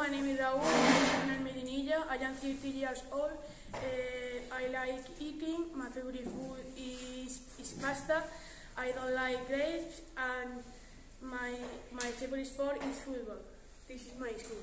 my name is Raúl. I'm from Medinilla. I am 30 years old. I like eating. My favorite food is pasta. I don't like grapes, and my favorite sport is football. This is my school.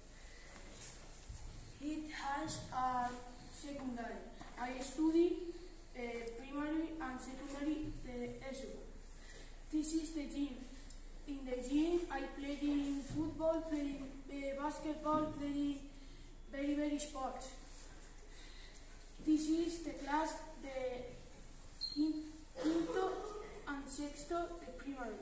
It has a secondary. I study primary and secondary ESO. This is the gym. In the gym, I play in football, play basketball, play very sports. This is the class, the quinto and sexto de primary.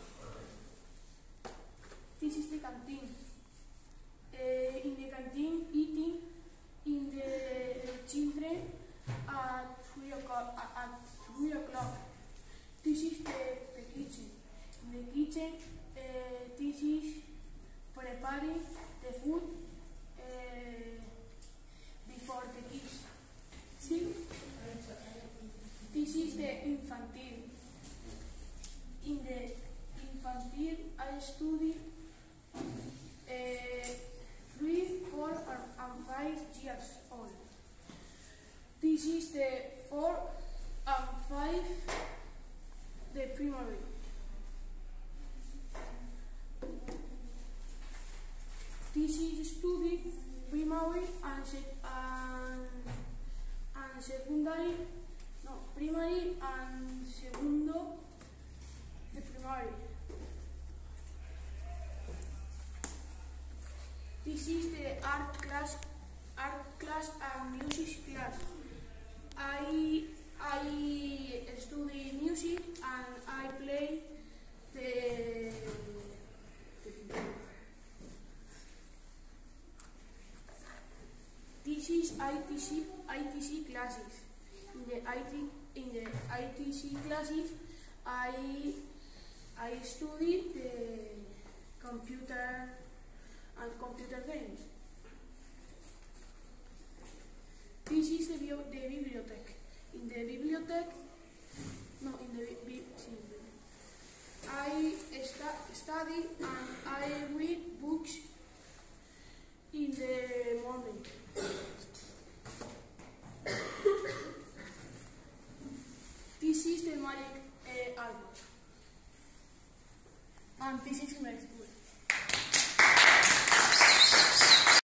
This is the canteen. In the canteen, eating in the children at 3 o'clock. This is the kitchen. In the kitchen, this is preparing the food before the kids. See? This is the infantil. In the infantil, I study 3, 4, and 5 years old. This is the 4 and 5, the primary. This is study primary and secondary, no, primary and segundo de primary. This is the art class and music class. I study music and I play the This is ITC classes. In the ITC classes, I study the computer and computer games. This is the bibliothèque. In the bibliothèque, I study and I read books in the morning.